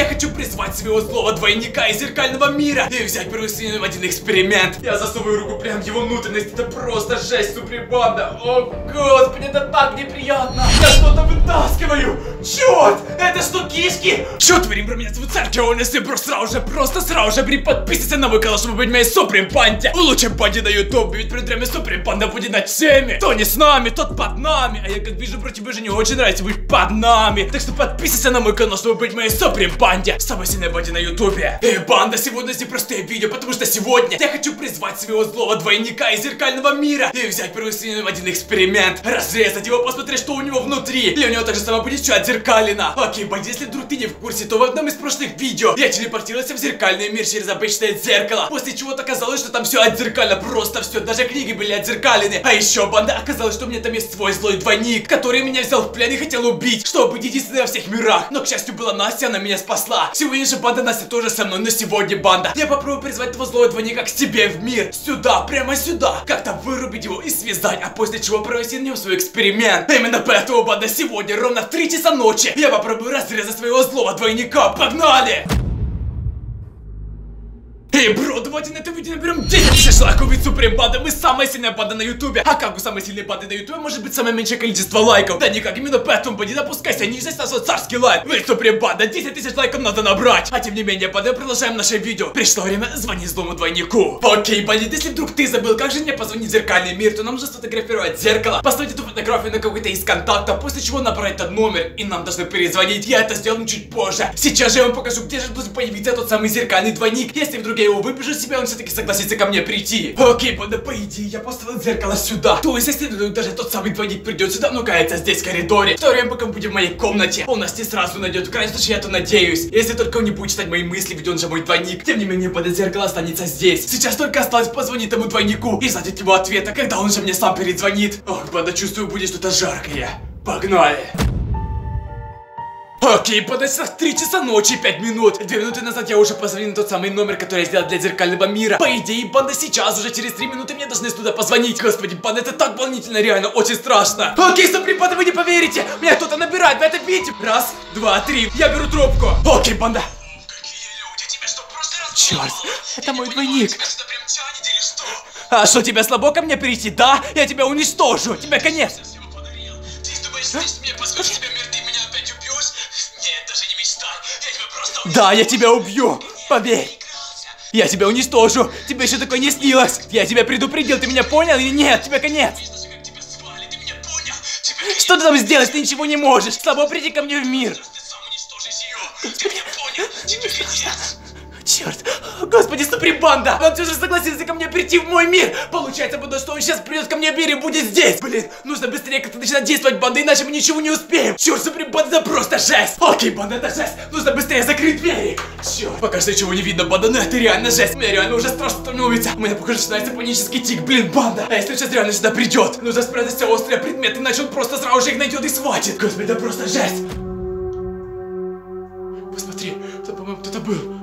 Я хочу призвать своего злого двойника из зеркального мира и взять первый в один эксперимент. Я засовываю руку прямо в его внутренность. Это просто жесть, Супрембанда. О, господи, это так неприятно. Я что-то вытаскиваю. Черт, это что, кишки? Что творим, бро? Меня зовут Саркион. Если просто сразу же подписывайся на мой канал, чтобы быть моей Супрембанде. В лучшем банде на ютубе, ведь перед вами Супрембанда будет над всеми. Кто не с нами, тот под нами. А я, как вижу, про тебя же не очень нравится быть под нами. Так что подписывайся на мой канал, чтобы быть моей Супрембанде. Самой сильной банде на ютубе. Банда, сегодня не простые видео, потому что сегодня я хочу призвать своего злого двойника из зеркального мира и взять первый в один эксперимент. Разрезать его, посмотреть, что у него внутри. И у него также само будет что отзеркалено. Окей, банде, если вдруг ты не в курсе, то в одном из прошлых видео я телепортировался в зеркальный мир через обычное зеркало. После чего-то оказалось, что там все отзеркально, просто все, даже книги были отзеркалены. А еще, банда, оказалось, что у меня там есть свой злой двойник, который меня взял в плен и хотел убить, чтобы быть единственной во всех мирах. Но, к счастью, была Настя, она меня спасла. Сегодня же, банда, Настя тоже со мной, но сегодня, банда, я попробую призвать твоего злого двойника к себе в мир. Сюда, прямо сюда. Как-то вырубить его и связать, а после чего провести на нем свой эксперимент. Именно поэтому, банда, сегодня ровно в 3 часа ночи я попробую разрезать своего злого двойника. Погнали! Эй, бро, давайте на это видео наберем 10 тысяч лайков, ведь Супрембанда, мы самая сильная банда на ютубе. А как у самой сильной банды на ютубе может быть самое меньшее количество лайков? Да никак, именно поэтому, банда, не допускайся ниже, ставь царский лайк. Ведь Супрембанда, 10 тысяч лайков надо набрать. А тем не менее, банда, продолжаем наше видео. Пришло время звонить злому двойнику. Окей, банда, если вдруг ты забыл, как же мне позвонить в зеркальный мир, то нам нужно сфотографировать зеркало, поставить эту фотографию на какой-то из контактов, после чего набрать этот номер, и нам должны перезвонить. Я это сделаю чуть позже. Сейчас же я вам покажу, где же должен появиться тот самый зеркальный двойник. Если вдруг я его выпишу себя, он все-таки согласится ко мне прийти. Окей, банда, по идее, я поставил зеркало сюда. То есть, если даже тот самый двойник придет сюда, но кается здесь в коридоре. В то время, пока мы будем в моей комнате, он нас не сразу найдет. В крайнем случае, я то надеюсь. Если только он не будет читать мои мысли, ведь он же мой двойник. Тем не менее, банда, зеркало останется здесь. Сейчас только осталось позвонить этому двойнику и ждать от него ответа, когда он же мне сам перезвонит. Ох, банда, чувствую, будет что-то жаркое. Погнали! Окей, подожди, 3 часа ночи, 5 минут. 2 минуты назад я уже позвонил на тот самый номер, который я сделал для зеркального мира. По идее, банда, сейчас уже через 3 минуты мне должны туда позвонить. Господи, банда, это так волнительно, реально, очень страшно. Окей, Супрембанда, вы не поверите. Меня кто-то набирает, вы это видите? 1, 2, 3, я беру трубку. Окей, банда. Черт, это мой двойник. А что, тебя слабо ко мне перейти? Да? Я тебя уничтожу, тебе конец. Да, я тебя убью, поверь. Я тебя уничтожу, тебе еще такое не снилось. Я тебя предупредил, ты меня понял или нет? Тебе конец. Что ты там сделаешь? Ты ничего не можешь. Слабо приди ко мне в мир. Черт, господи, Супрембанда! Он все же согласился ко мне прийти в мой мир! Получается, потому что он сейчас придет ко мне в мир и будет здесь! Блин, нужно быстрее как-то начинать действовать, банда, иначе мы ничего не успеем! Черт, Супрембанда, это просто жесть! Окей, банда, это жесть! Нужно быстрее закрыть двери! Черт, пока что ничего не видно, банда, но это реально жесть! Мне реально уже страшно становится! У меня, похоже, начинается панический тик, блин, банда! А если он сейчас реально сюда придет? Нужно спрятать все острые предметы, иначе он просто сразу же их найдет и схватит! Господи, это просто жесть! Посмотри, тут, по-моему, кто-то был.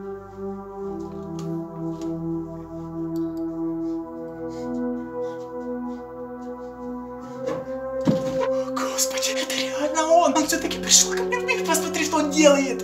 Господи, это реально он! Он все-таки пришел ко мне в мир, посмотри, что он делает!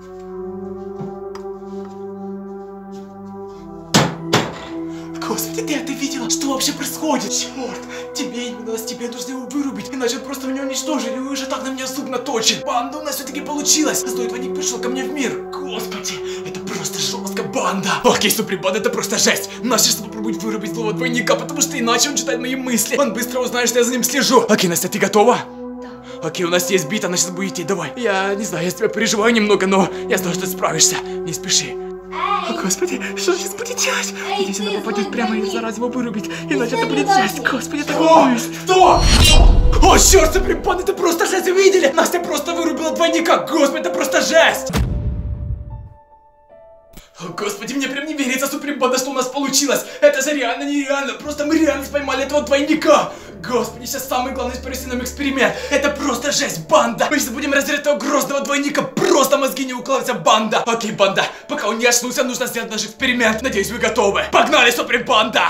Господи, ты это видела? Что вообще происходит? Черт, тебе нужно его вырубить, иначе он просто меня уничтожит, и уже так на меня зуб наточит. Банда, у нас все-таки получилось! Злой двойник пришел ко мне в мир! Господи, это просто жестко, банда! Окей, Супрембанда, это просто жесть! Настя сейчас попробует вырубить злого двойника, потому что иначе он читает мои мысли. Он быстро узнает, что я за ним слежу. Окей, Настя, ты готова? Окей, у нас есть бит, она сейчас будет идти, давай. Я не знаю, я с тебя переживаю немного, но я знаю, что ты справишься. Не спеши. О, господи, что сейчас будет делать? Надеюсь, она попадет прямо и зараза его вырубить, иначе это будет жесть. Господи, это волнуюсь. Кто? О, черт, Супрембанда, это просто жесть, вы видели? Настя просто вырубила двойника, господи, это просто жесть. О, господи, мне прям не верится, Супрембанда, что у нас получилось. Это же реально нереально, просто мы реально поймали этого двойника. Господи, сейчас самый главный провести нам эксперимент. Это просто жесть, банда. Мы сейчас будем разрезать этого грозного двойника. Просто мозги не укладываются, банда. Окей, банда, пока он не очнулся, нужно сделать наш эксперимент. Надеюсь, вы готовы. Погнали, Супрембанда!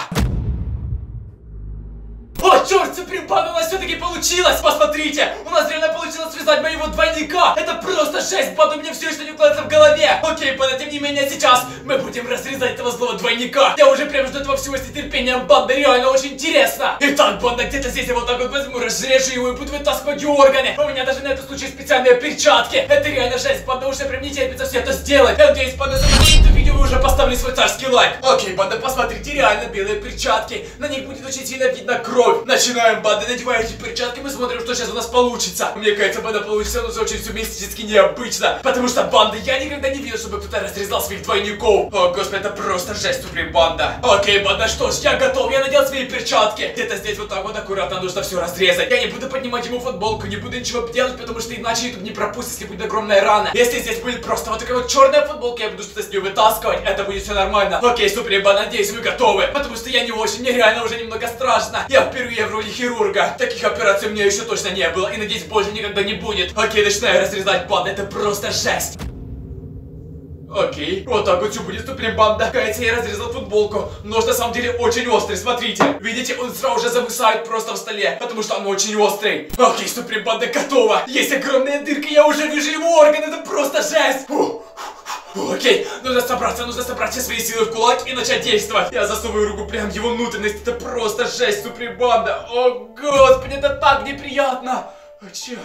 О, черт, Супрембанда, у нас все-таки получилось! Посмотрите, у нас реально получилось связать моего двойника! Это просто жесть, банда, у меня все еще не укладывается в голове. голове. Окей, банда, тем не менее, сейчас мы будем разрезать этого злого двойника. Я уже прям жду этого всего с нетерпением, банда, реально очень интересно. Итак, банда, где-то здесь я вот так вот возьму, разрежу его и буду вытаскивать органы. У меня даже на этот случай специальные перчатки. Это реально жесть, банда, уже прям не терпится все это сделать. Я надеюсь, банда, за это видео вы уже поставили свой царский лайк. Окей, банда, посмотрите, реально белые перчатки. На них будет очень сильно видно кровь. Начинаем, банда, надевая эти перчатки, мы смотрим, что сейчас у нас получится. Мне кажется, банда, получится, но очень все мистически необычно. Потому что, банда, я никогда не видел, чтобы кто-то разрезал своих двойников. О, господи, это просто жесть, суприм, банда. Окей, банда, что ж, я готов, я надел свои перчатки. Где-то здесь вот так вот аккуратно нужно все разрезать. Я не буду поднимать ему футболку, не буду ничего делать, потому что иначе YouTube не пропустит, если будет огромная рана. Если здесь будет просто вот такая вот черная футболка, я буду что-то с нее вытаскивать, это будет все нормально. Окей, суприм, банда, надеюсь, вы готовы. Потому что я не очень, мне реально уже немного страшно. Я впервые в роли хирурга. Таких операций у меня еще точно не было. И надеюсь, больше никогда не будет. Окей, начинаю разрезать, банда, это просто жесть. Окей, вот так вот все будет, суприм, банда. Кажется, я разрезал футболку. Нож на самом деле очень острый, смотрите. Видите, он сразу же зависает просто в столе, потому что он очень острый. Окей, суприм, банда готова. Есть огромная дырка, я уже вижу его орган, это просто жесть. Окей, нужно собрать все свои силы в кулак и начать действовать. Я засовываю руку прям в его внутренность, это просто жесть, суприм, банда. О, господи, это так неприятно. О, черт.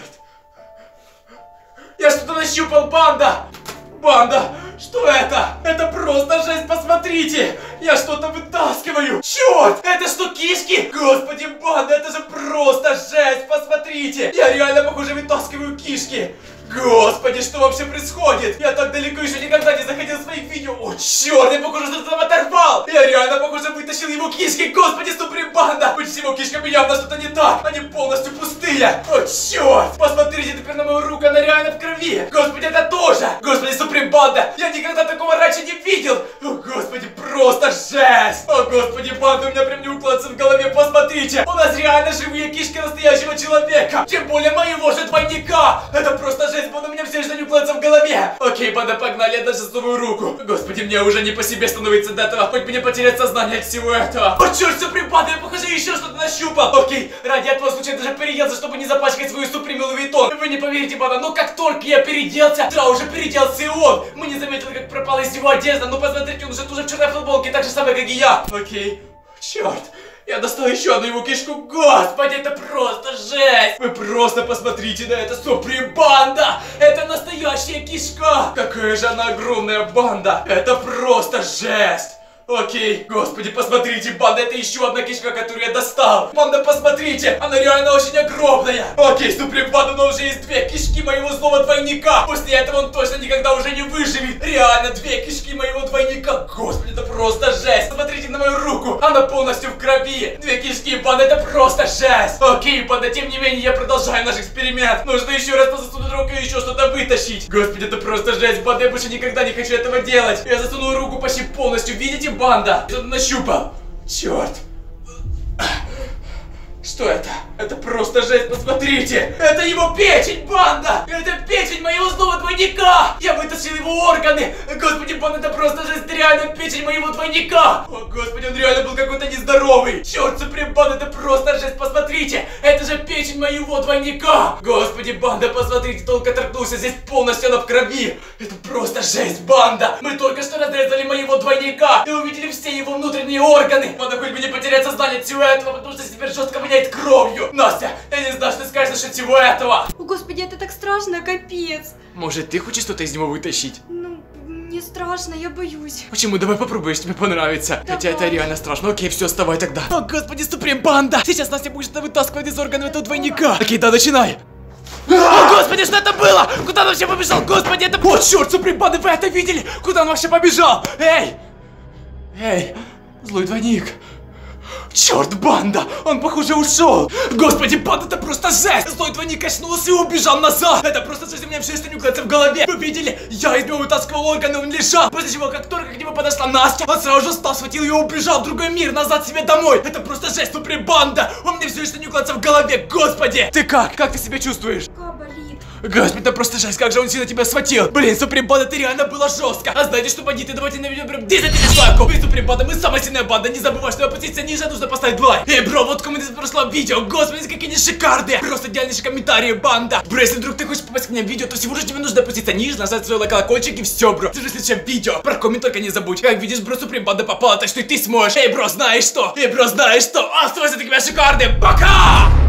Я что-то нащупал, банда. Банда, что это? Это просто жесть, посмотрите! Я что-то вытаскиваю! Черт! Это что, кишки? Господи, банда, это же просто жесть, посмотрите! Я реально, похоже, вытаскиваю кишки! Господи, что вообще происходит? Я так далеко еще никогда не заходил в своих видео. О, черт, я, похоже, что-то там оторвал. Я реально, похоже, вытащил его кишки. Господи, суприм, банда. Быть с его кишками явно что-то не так. Они полностью пустые. О, черт. Посмотрите теперь на мою руку, она реально в крови. Господи, это тоже. Господи, суприм, банда. Я никогда такого раньше не видел. О, господи, просто жесть. О, господи, банда, у меня прям не укладывается в голове. Посмотрите, у нас реально живые кишки настоящего человека. Тем более моего же двойника. Это просто жесть. У меня все что не укладывается в голове. Окей, банда, погнали, я даже засовываю руку. Господи, мне уже не по себе становится от этого. Хоть мне потерять сознание от всего этого. О, черт, суприм, банда, я, похоже, еще что-то нащупал. Окей, ради этого случая даже переделся, чтобы не запачкать свою суприм Луи Виттон. Вы не поверите, банда, но как только я переделся, сразу же переделся и он. Мы не заметили, как пропала из его одежда. Ну, посмотрите, он уже тоже в черной футболке, так же самое, как и я. Окей, черт. Я достал еще одну его кишку. Господи, это просто жесть. Вы просто посмотрите на это, суприм, банда. Это настоящая кишка. Какая же она огромная, банда. Это просто жесть. Окей, господи, посмотрите, банда, это еще одна кишка, которую я достал. Банда, посмотрите, она реально очень огромная. Окей, суприм, банда, но уже есть две кишки моего злого двойника. После этого он точно никогда уже не выживет. Реально, две кишки моего двойника. Господи, это просто жесть. Смотрите на мою руку, она полностью в крови. Две кишки, банда, это просто жесть. Окей, банда, тем не менее, я продолжаю наш эксперимент. Нужно еще раз засунуть руку и еще что-то вытащить. Господи, это просто жесть, банда, я больше никогда не хочу этого делать. Я засунул руку почти полностью, видите, банда? Что-то нащупал. Черт. Что это? Это просто жесть, посмотрите! Это его печень, банда! Это печень моего злого двойника! Я вытащил его органы! Господи, банда, это просто жесть, это реально печень моего двойника! О, господи, он реально был какой-то нездоровый! Черт, суприм, банда, это просто жесть, посмотрите! Это же печень моего двойника! Господи, банда, посмотрите, только торкнулся, здесь полностью она в крови! Это просто жесть, банда! Мы только что разрезали моего двойника и увидели все его внутренние органы! Банда, хоть бы не потерять сознание от всего этого, потому что теперь жестко воняет кровью! Настя, я не знаю, что ты скажешь насчет всего этого! О, господи, это так страшно, капец! Может, ты хочешь что-то из него вытащить? Ну, не страшно, я боюсь. Почему? Давай попробуешь, тебе понравится. Давай. Хотя это реально страшно. Окей, все, вставай тогда. О, господи, суприм, банда! Сейчас Настя будет что-то вытаскивать из органов этого двойника. Окей, да, начинай. О, господи, что это было? Куда он вообще побежал? Господи, это... О, черт, суприм, банда, вы это видели? Куда он вообще побежал? Эй! Эй, злой двойник. Черт, банда! Он, похоже, ушел! Господи, банда, это просто жесть! Злой двойник качнулся и убежал назад! Это просто жесть, у меня все что не укладывается в голове! Вы видели? Я из него вытаскивал органы, он лежал! После чего, как только к нему подошла Настя, он сразу же встал, схватил ее и убежал в другой мир, назад себе домой! Это просто жесть, суприм, банда! У меня все что не укладывается в голове, господи! Ты как? Как ты себя чувствуешь? Рука болит. Господи, это просто жесть, как же он сильно тебя схватил. Блин, Суприм Банда, ты реально была жестко. А знаете что, бандиты, давайте наведем прям 10 тысяч лайков. Мы Суприм Банда, мы самая сильная банда. Не забывай, что позиция ниже, нужно поставить лайк. Эй, бро, вот комментарий в прошлом видео. Господи, какие они шикарные. Просто идеальнейшие комментарии, банда. Бро, если вдруг ты хочешь попасть к мне в видео, то всего же тебе нужно опуститься ниже, нажать свой лайк, колокольчик и все, бро. Ты же в следующем видео. Про коммент только не забудь. Как видишь, бро, Суприм Банда попала, так что и ты сможешь. Эй, бро, знаешь что? Оставайся такими шикарными. Пока!